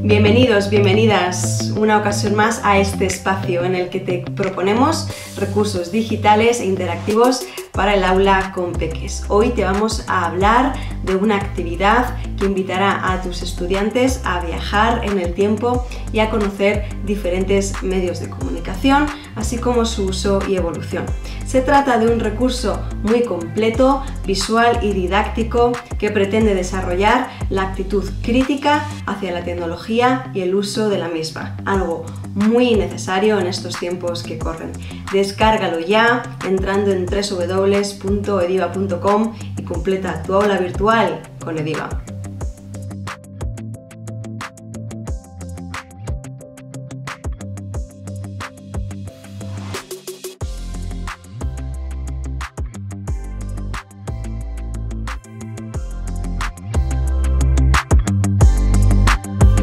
Bienvenidos, bienvenidas una ocasión más a este espacio en el que te proponemos recursos digitales e interactivos para el aula con peques. Hoy te vamos a hablar de una actividad que invitará a tus estudiantes a viajar en el tiempo y a conocer diferentes medios de comunicación, así como su uso y evolución. Se trata de un recurso muy completo, visual y didáctico que pretende desarrollar la actitud crítica hacia la tecnología y el uso de la misma, algo muy necesario en estos tiempos que corren. Descárgalo ya entrando en www.ediva.com y completa tu aula virtual con Ediva.